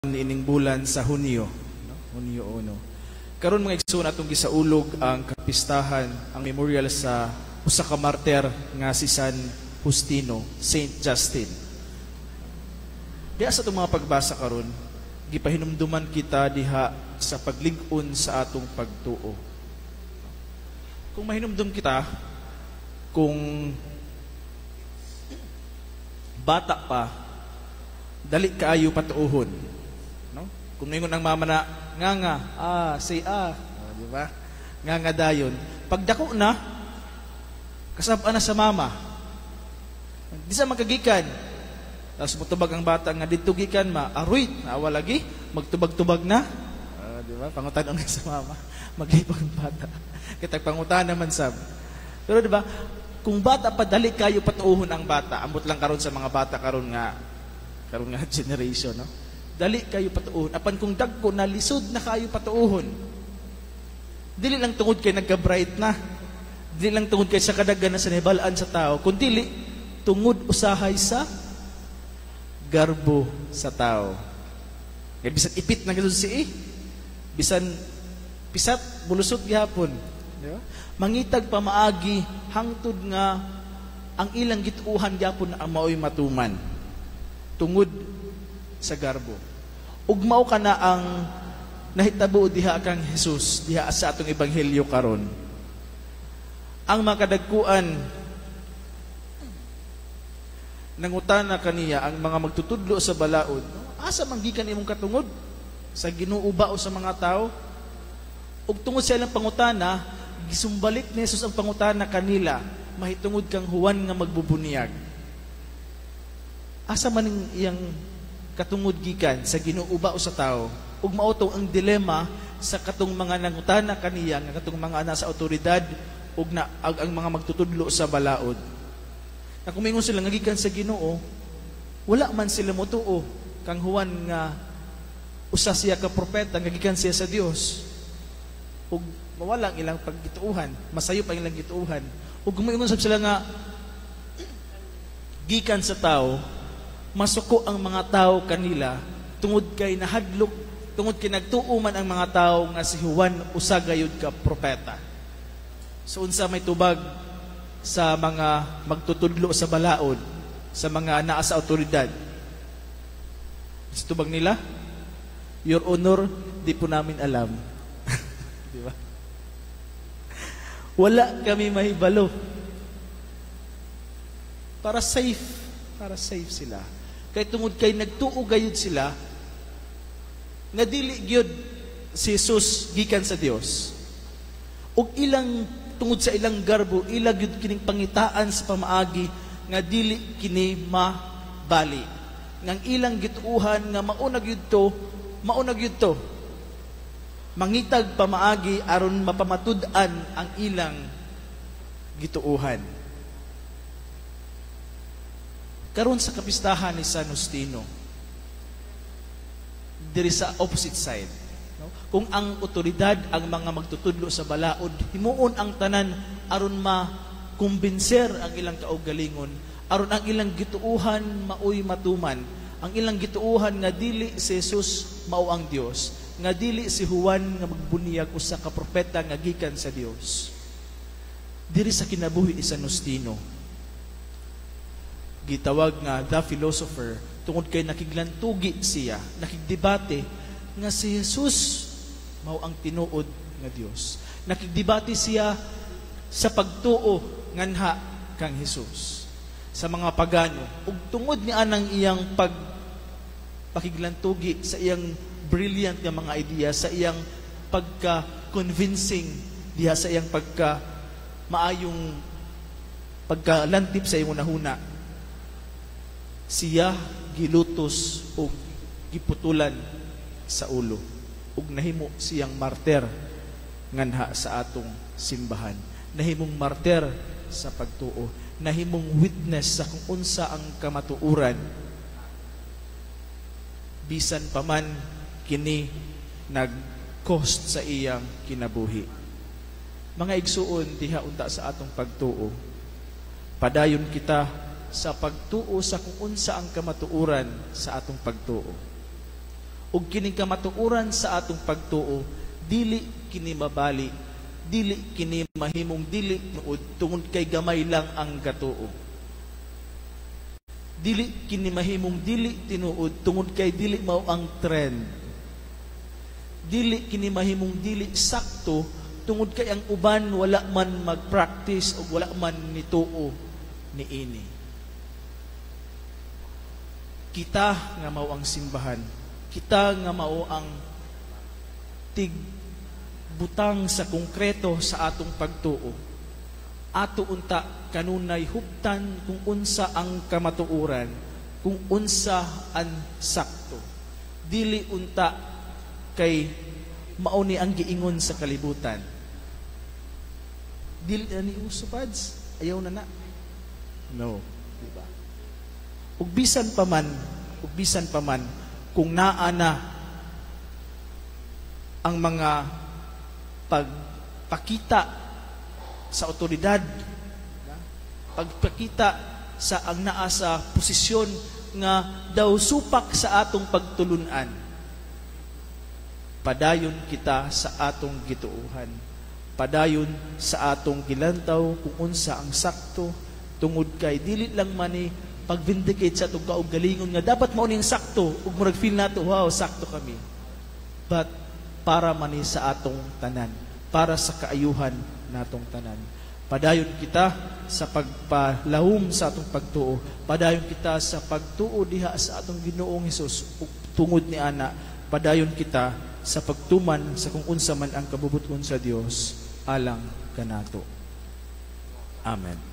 ining bulan sa Hunyo, no? Hunyo 1. Karon mga igsoon atong gisaulog ang kapistahan, ang memorial sa usa ka martir nga si San Justino, Saint Justin. Diha sa atong mga pagbasa karon, gipahinumduman kita diha sa paglig-on sa atong pagtuo. Kung mahinumdum kita, kung bata pa, dali kaayo patuuhon. No? Kung ngayon ang mama na, nga, say di ba? Nga dayon. Pag dako na, kasabaan na sa mama. Di sa magkagikan. Tapos magtubag ang bata nga, dito gikan aruy, naawa lagi, magtubag-tubag na. Di ba? Pangutan nga sa mama. Maglipag ang bata. Kitag pangutan naman sab. Pero di ba, kung bata pa, dali kayo patuuhon ang bata. Ambot lang karon sa mga bata karon nga generation, no? Dali kayo patuuhon. Apan kung dagko na lisod na kayo patuuhon. Dili lang tungod kay nagka-bright na. Dili lang tungod kay sa kadaghan na sa nahibalaan sa tao, kundi tungod usahay sa garbo sa tao. Kaya bisan ipit na gud si bisan pisat bulusot gihapon, di ba? Mangitag pamaagi hangtod nga ang ilang gituuhan gyapon ang maoy matuman tungod sa garbo. Ug mao kana ang nahitabo diha kang Jesus diha sa atong ebanghelyo karon. Ang makadagkuan nangutana kaniya ang mga magtutudlo sa balaod, asa manggikan imong katungod sa Ginoo ba o sa mga tao? Ug tungod sa ilang pangutana, gisumbalik ni Jesus ang pangutana kanila, mahitungod kang Juan nga magbubunyag. Asa man iyang katungod gikan sa Ginoo ba o sa tao? Ug mao to ang dilema sa katong mga nangutana kaniya nga katong mga nasa awtoridad ug ang mga magtutudlo sa balaod. Na kung mingon sila nga gikan sa Ginoo, wala man sila motuo kang Juan nga usa siya ka propeta nga gikan siya sa Dios. Ug mawala ang ilang paggituuhan, masayop ang ilang gituuhan. Ug gumingon sab sila nga gikan sa tao, masuko ang mga tao kanila tungod kay nahadlok, tungod kay nagtuo man ang mga tao nga si Juan usa gayud ka propeta. So unsa may tubag sa mga magtutudlo sa balaod, sa mga naa sa awtoridad? Sa tubag nila, Your Honor, di po namin alam. Di ba? Wala kami mahibalo. Para safe sila. Kay tungod kay nagtuo gayud sila, nga dili gyud si Jesus gikan sa Dios. Ug ilang tungod sa ilang garbo, ilang gyud kining pangitaan sa pamaagi nga dili kini mabali. Ngang ilang gituuhan nga maunag yun to, mangitag pamaagi aron mapamatud-an ang ilang gituuhan. Karon sa kapistahan ni San Justino, diri sa opposite side, no? Kung ang otoridad, ang mga magtutudlo sa balaod, himuon ang tanan aron makumbinser ang ilang kaugalingon, aron ang ilang gituuhan maoy matuman, ang ilang gituuhan nga dili si Jesus mao ang Dios, nga dili si Juan nga magbunyag usa ka propeta nga gikan sa Dios. Diri sa kinabuhi ni San Justino, gitawag nga the philosopher tungod kay nakiglantugi siya, nakigdebate nga si Jesus mao ang tinuod nga Dios. Nakigdebate siya sa pagtuo nganha kang Jesus sa mga pagano, ug tungod ni anang iyang pakiglantugi sa iyang brilliant nga mga idea, sa iyang pagka-convincing diha sa iyang maayong pagkalantip sa iyong nahuna, siya gilutos o giputulan sa ulo ug nahimo siyang martir nganha sa atong simbahan. Nahimong martir sa pagtuo, nahimong witness sa kung unsa ang kamatuuran bisan pa man kini nag-cost sa iyang kinabuhi. Mga igsuon diha unta sa atong pagtuo, padayon kita sa pagtuo sa kung unsa ang kamatuoran sa atong pagtuo. ug kining kamatuoran sa atong pagtuo dili kini mabali, dili kini mahimong dili nuod tungod kay gamay lang ang katuo. Dili kini mahimong dili tinuod tungod kay dili mao ang trend. Dili kini mahimong dili sakto tungod kay ang uban wala man mag-practice o wala man nituo niini. Kita nga mao ang simbahan, kita nga mao ang butang sa konkreto sa atong pagtuo. Ato unta kanunay huptan kung unsa ang kamatuoran, kung unsa ang sakto. Dili unta kay mauni ang giingon sa kalibutan. Dili ani usupads, ayaw na. No, di ba? Ug bisan pa man kung naa na ang mga pagpakita sa otoridad, pagpakita sa ang naa sa posisyon nga daw supak sa atong pagtulunan, padayon kita sa atong gituuhan, padayon sa atong gilantaw kung unsa ang sakto, tungod kay dili lang man ni pag-vindicate sa atong kaugalingon nga dapat mao ning sakto ug murag feel nato wow sakto kami, but para man ni sa atong tanan, para sa kaayuhan natong tanan. Padayon kita sa pagpalahom sa atong pagtuo, padayon kita sa pagtuo diha sa atong Ginoong Hesus ug tungod ni ana, padayon kita sa pagtuman sa kung unsa man ang kabubuton sa Dios alang kanato. Amen.